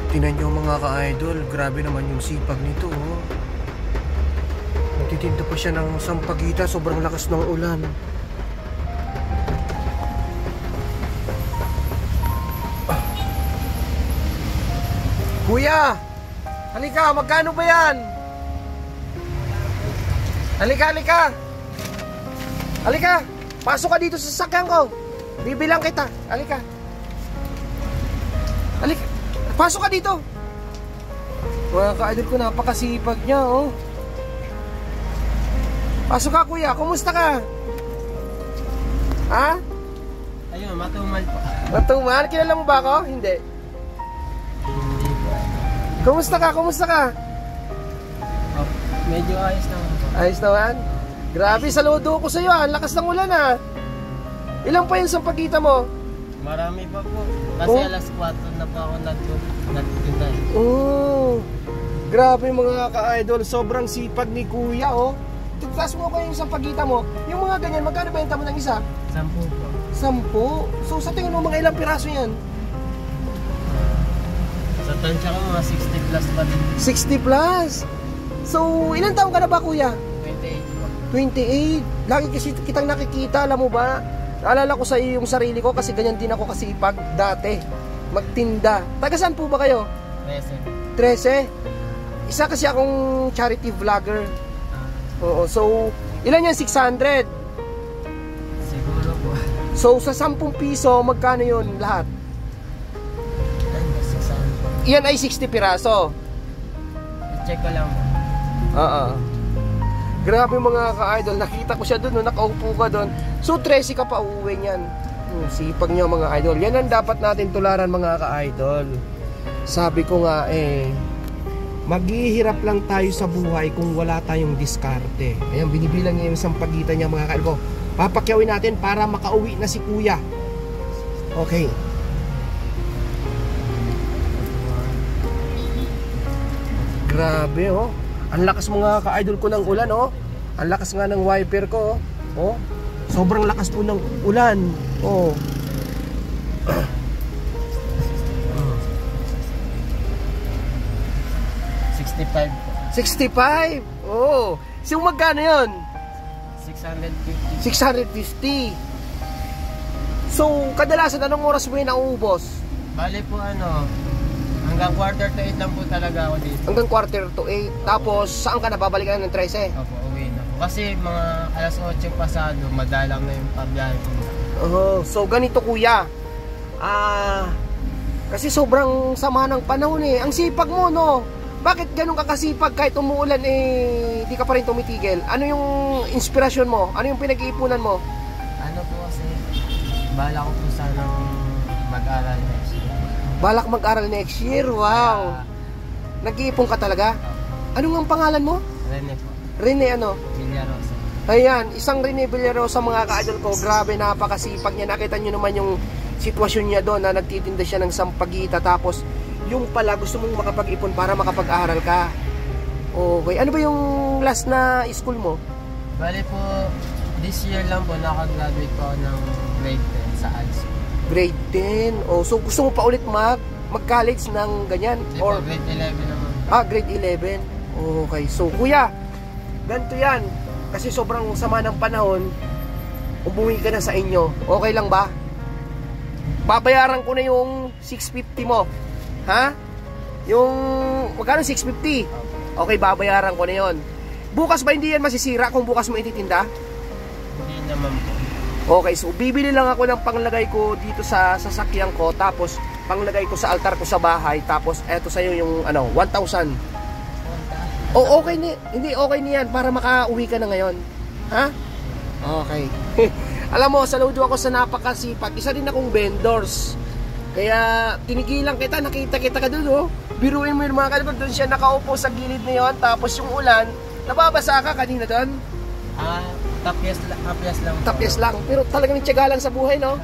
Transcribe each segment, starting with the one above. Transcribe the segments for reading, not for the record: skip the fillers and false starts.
Tingnan nyo mga ka-idol, grabe naman yung sipag nito. Oh. Nagtitinda pa siya ng sampagita, sobrang lakas ng ulan. Kuya! Halika, magkano ba yan? Halika, halika! Halika! Pasok ka dito sa sasakyan ko! Bibilang kita! Halika! Halika! Pasok ka dito! Mga ka-idol ko, napakasipag niya, oh! Pasok ka, kuya! Kumusta ka? Ha? Ayun, matumal pa. Matumal? Kilala mo ba ako? Hindi. Kumusta ka? Kumusta ka? Oh, medyo ayos naman po. Ayos naman? Grabe, saludo ko sa iyo. Ang lakas ng ulan, ha? Ilan pa yung sampagita mo? Marami pa po. Kasi alas 4 na pa ako nagtitinda. Oh, grabe mga ka-idol. Sobrang sipag ni kuya, oh. Tigtas mo ko yung sampagita mo. Yung mga ganyan, magkano benta mo ng isa? 10 po. 10? So sa tingin mo mga ilang piraso yan? Sa tansya ko mga 60 plus pa din. 60 plus? So ilang taon ka na ba, kuya? 28 po. 28? Lagi kasi kitang nakikita, alam mo ba? Naalala ko sa iyo yung sarili ko kasi ganyan din ako kasipag dati. Magtinda. Taga saan po ba kayo? 13? Isa kasi akong charity vlogger. Oo, so ilan yan? 600? Siguro po. So sa 10 piso, magkano yun lahat? Iyan ay 60 piraso. I-check ko lang po. Oo. Grabe mga ka-idol, nakita ko siya doon, no, nakaupo ka doon. So 13 ka pa uuwi niyan. Sipag niya mga idol. Yan ang dapat natin tularan mga ka-idol. Sabi ko nga maghihirap lang tayo sa buhay kung wala tayong diskarte. Ayan, binibilang niya yung sampagita niya mga ka-idol ko. Papakyawin natin para makauwi na si kuya. Okay. Grabe, oh. Ang lakas mga ka-idol ko ng ulan, oh. Ang lakas nga ng wiper ko, oh. Sobrang lakas po ng ulan, oh. 65 po. 65? Oh. So magkano yun? 650. 650. So, kadalasan anong oras mo yun nauubos? Bale po hanggang quarter to 8 lang po talaga ako dito. Hanggang quarter to 8. Tapos, saan ka na? Babalikan ng 13? Opo, uwi na po. Kasi mga alas 8 pasado, madalang na yung pabiyahe ko. So, ganito kuya. Kasi sobrang sama ng panahon eh. Ang sipag mo, no? Bakit ganun ka kasipag kahit umuulan di ka pa rin tumitigil? Ano yung inspirasyon mo? Ano yung pinag-iipunan mo? Ano po kasi, bala ko po sanang mag-aral next year. Balak mag-aral next year? Wow! Nag-iipon ka talaga? Ano nga ang pangalan mo? Rene po. Rene ano? Villarosa. Ayan, isang Rene Villarosa mga ka-idol ko. Grabe, napakasipag niya. Nakita nyo naman yung sitwasyon niya doon na nagtitinda siya ng sampagita. Tapos, yung pala gusto mong makapag-ipon para makapag-aral ka. Okay. Ano ba yung last na school mo? Bale po, this year lang po nakagraduate po ako ng grade 10 sa ALS. Grade 10? Oh, so gusto mo pa ulit mag-college ng ganyan? Hindi Or po, grade 11 naman. grade 11. Okay. So, kuya, ganito yan. Kasi sobrang sama ng panahon, umuwi ka na sa inyo. Okay lang ba? Babayaran ko na yung 650 mo. Ha? Yung magkano 650? Okay, babayaran ko na yon. Bukas ba hindi yan masisira kung bukas mo ititinda? Hindi naman po. Okay, so bibili lang ako ng panglagay ko dito sa sasakyan ko. Tapos panglagay ko sa altar ko sa bahay. Tapos eto sa'yo yung 1,000. Oh, okay ni. Hindi okay niyan para makauwi ka na ngayon. Ha? Okay. Alam mo, saludo ako sa napakasipag. Isa din akong vendors. Kaya tinigilan kita, nakita kita ka doon, oh. Biruin mo yung mga kalibag, doon siya nakaupo sa gilid na yun. Tapos yung ulan, nababasa ka kanina doon? Tapyas lang. Tapyas lang, pero talagang tiyaga lang sa buhay, no?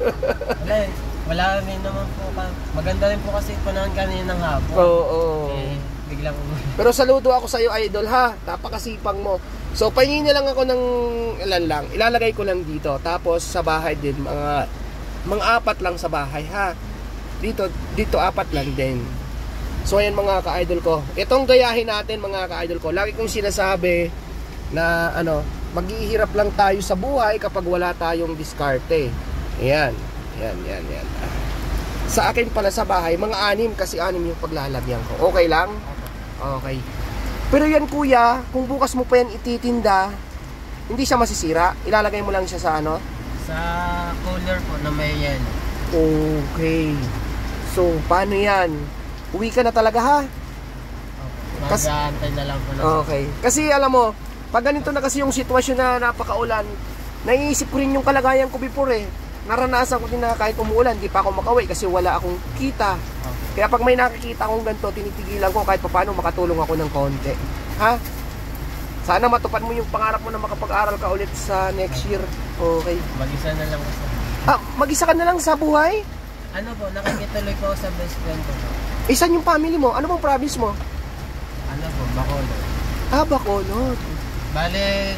Wala rin naman po. Maganda rin po kasi panahon kanina ng hapon. Oo. Biglang Pero saludo ako sa iyo, idol, ha. Napakasipang mo. So, pahingin na lang ako ng ilan lang. Ilalagay ko lang dito. Tapos sa bahay din, mga 4 lang sa bahay, ha. Dito 4 lang din. So ayan mga ka-idol ko. Itong gayahin natin mga ka-idol ko. Lagi kong sinasabi na maghihirap lang tayo sa buhay kapag wala tayong diskarte. Ayan. Yan. Sa akin pala sa bahay, mga 6 kasi 6 yung paglalagyan ko. Okay lang? Okay. Pero yan kuya, kung bukas mo pa yan ititinda, hindi siya masisira. Ilalagay mo lang siya sa Sa cooler po na may yelo. Okay. So, paano yan? Uwi ka na talaga ha? Mag-aantay na lang po na. Okay. Kasi alam mo, pag ganito na kasi yung sitwasyon na napakaulan, naiisip ko rin yung kalagayan ko before eh. Naranasan ko din na kahit umuulan, di pa ako makauwi kasi wala akong kita. Kaya pag may nakikita akong ganito, tinitigilan ko kahit paano makatulong ako ng konti. Ha? Sana matupad mo yung pangarap mo na makapag-aral ka ulit sa next year. Okay. Mag-isa na lang kasi. Mag-isa ka na lang sa buhay? Nakikituloy po ako sa best friend ko. Isan yung family mo? Ano bang province mo? Bacolod. Bacolod. Bale,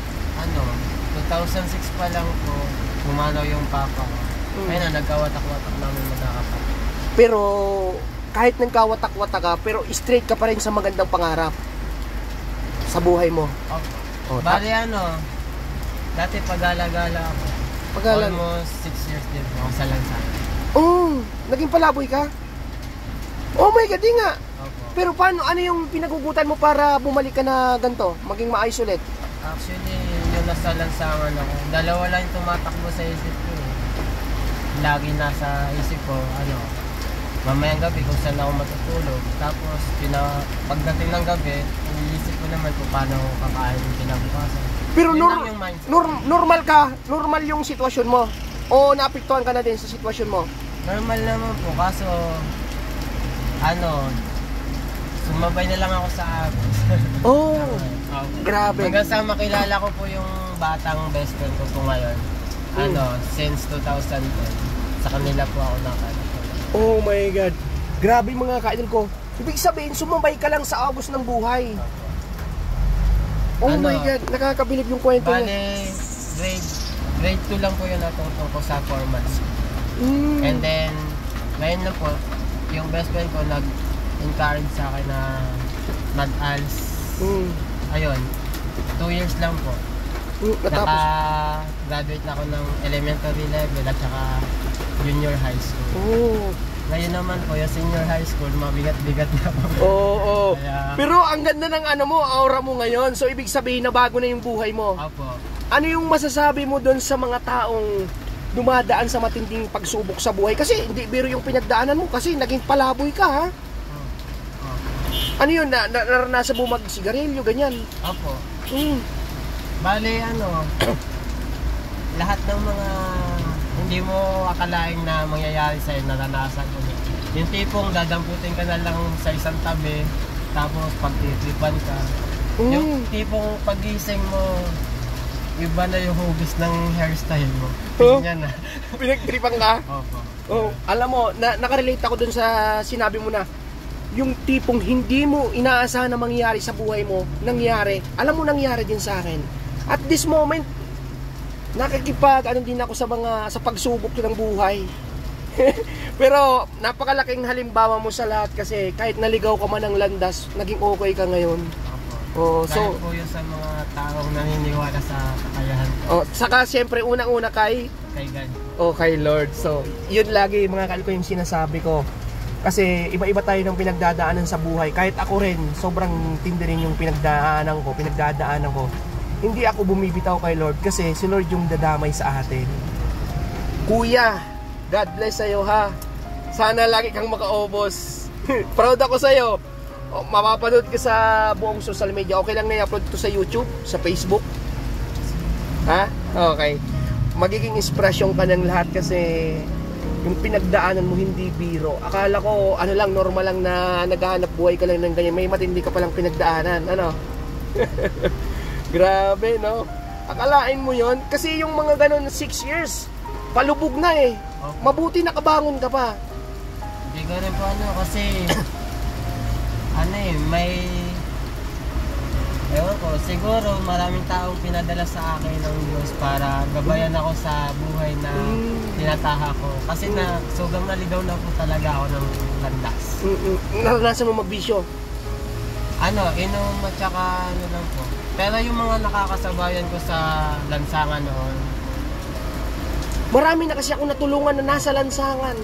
2006 pa lang po, pumanaw yung papa ko. Kaya nagkawatak-watak namin magkakapatid. Pero, kahit nagkawatak-watak ka, pero straight ka pa rin sa magandang pangarap sa buhay mo. Bale, dati pag-alagala ako. Almost 6 years din ako sa lansangan. Naging palaboy ka? Oh my God, di nga. Pero paano, ano yung pinagugutan mo para bumalik ka na ganito, maging maayos ulit? Actually, yung nasa lansangan ako, dalawa lang yung tumatakbo sa isip ko. Lagi nasa isip ko, mamayang gabi kung saan ako matutulog. Tapos, pagdating ng gabi, iniisip ko naman kung paano kakain yung kinabukasan. Pero normal yung sitwasyon mo? O naapektuhan ka na din sa sitwasyon mo? Normal naman po, kaso sumabay na lang ako sa agos. Grabe. Hanggang sa makilala ko po yung batang best friend ko po ngayon. Since 2010. Sa kanila po ako nakakita. Oh my God. Grabe mga ka-idol ko. Ibig sabihin, sumabay ka lang sa agos ng buhay. Oh my God, nakakabilib yung kwento niya. Bale, grade 2 lang po yun natutong ko sa 4 months. And then, ngayon na po, yung best friend ko nag-encourage sa akin na mag-ALS. Ayun, 2 years lang po. Naka-graduate na ako ng elementary level at saka junior high school. Ngayon naman po, yung senior high school, mabigat-bigat na po. Kaya, pero ang ganda ng aura mo ngayon. So, ibig sabihin na bago na yung buhay mo. Ano yung masasabi mo doon sa mga taong dumadaan sa matinding pagsubok sa buhay? Kasi hindi biro yung pinagdaanan mo kasi naging palaboy ka ha? Ano yun? Naranasan mo mag-sigarilyo, ganyan? Bale, lahat ng mga hindi mo akalain na mangyayari sa'yo, naranasan ko. Yung tipong dadamputin ka na lang sa isang tabi, tapos pagtitipan ka. Yung tipong pagising mo, iba na yung hugis ng hairstyle mo. Ganyan na. Pinagtripan ka? Alam mo, nakarelate ako dun sa sinabi mo na yung tipong hindi mo inaasahan na mangyari sa buhay mo, nangyari. Alam mo, nangyari din sa akin. At this moment, din ako sa pagsubok ng buhay. Pero napakalaking halimbawa mo sa lahat kasi kahit naligaw ka man ng landas, naging okay ka ngayon. Dahil po yun sa mga taong naniniwala sa kakayahan. Saka siyempre unang-una kay God. Kay Lord. So, yun lagi mga kalko yung sinasabi ko. Kasi iba-iba tayo ng pinagdadaanan sa buhay. Kahit ako rin, sobrang tindi rin yung pinagdadaanan ko. Hindi ako bumibitaw kay Lord kasi si Lord yung dadamay sa atin. Kuya, God bless sa'yo ha. Sana lagi kang makaubos. Proud ako sa'yo. Mapapanood ka sa buong social media. Okay lang na i-upload ito sa YouTube, sa Facebook. Ha? Okay. Magiging inspirasyon ka ng lahat kasi yung pinagdaanan mo hindi biro. Akala ko normal lang na naghahanap buhay ka lang ng ganyan. May matindi ka palang pinagdaanan. Grabe, no? Akalain mo yon kasi yung mga ganun 6 years, palubog na eh. Mabuti nakabangon ka pa. Hindi ko rin po kasi may Ewan ko, siguro maraming taong pinadala sa akin ng Diyos para gabayan ako sa buhay na tinataha ko. Kasi na sobrang naligaw na po talaga ako ng landas. Naranasan mo magbisyo? Inom at saka ano lang po. Pero yung mga nakakasabayan ko sa lansangan noon, Marami na kasi ako natulungan na nasa lansangan.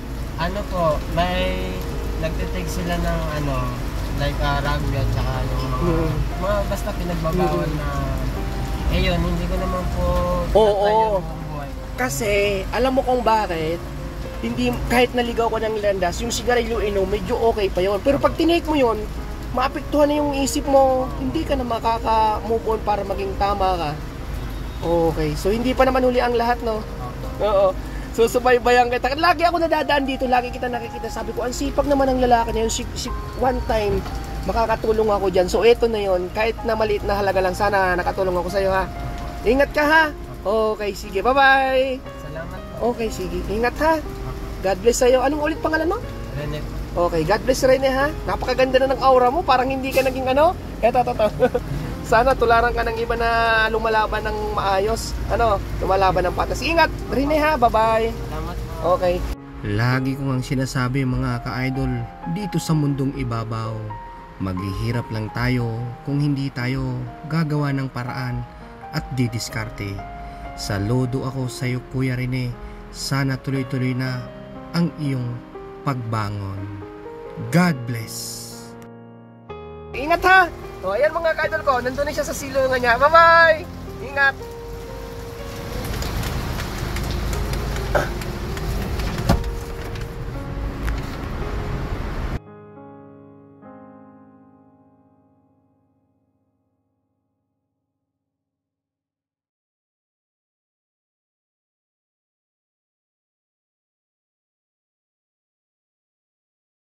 may nagtitig sila ng like rugby at saka yung mga basta pinagbabawal na yun, hindi ko naman po Oo. yung buhay. Kasi, alam mo kung bakit, hindi, kahit naligaw ko ng landas, yung sigarilyo inom, medyo okay pa yon. Pero pag tinake mo yon, maapektuhan na yung isip mo, hindi ka na makaka-move on para maging tama ka. Okay, so hindi pa naman huli ang lahat, no? Oo. So subaybayan kita. Lagi ako nadadaan dito, lagi kita nakikita. Sabi ko, ang sipag naman ng lalaki na yun. One time, makakatulong ako dyan. So eto na yon, kahit na maliit na halaga lang, sana nakatulong ako sa'yo, ha? Ingat ka, ha? Okay, sige, bye-bye. Salamat po. Okay, sige, ingat, ha? God bless sa'yo. Anong ulit pangalan mo? Rene. Okay, God bless Rene, ha? Napakaganda na ng aura mo, parang hindi ka naging Eto. Sana tularan ka ng iba na lumalaban ng maayos. Lumalaban ng patas. Ingat, Rene, ha? Bye-bye. Salamat po. Okay. Lagi ko ngang sinasabi mga ka-idol, dito sa mundong ibabaw, maghihirap lang tayo kung hindi tayo gagawa ng paraan at didiskarte. Saludo ako sa iyo, Kuya Rene. Sana tuloy-tuloy na ang iyong pagbangon. God bless. Ingat, ha? O, ayan mga ka-idol ko, nandun na siya sa silungan niya. Bye-bye! Ingat!